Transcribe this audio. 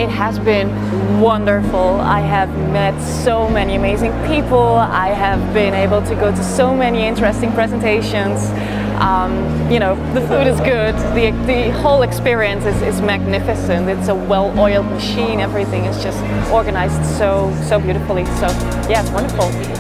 It has been wonderful. I have met so many amazing people. I have been able to go to so many interesting presentations. You know, the food is good. The whole experience is magnificent. It's a well-oiled machine. Everything is just organized so beautifully. So yeah, it's wonderful.